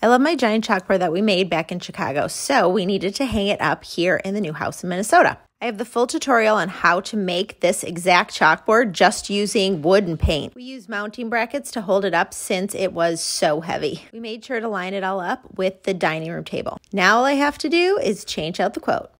I love my giant chalkboard that we made back in Chicago, so we needed to hang it up here in the new house in Minnesota. I have the full tutorial on how to make this exact chalkboard just using wood and paint. We used mounting brackets to hold it up since it was so heavy. We made sure to line it all up with the dining room table. Now all I have to do is change out the quote.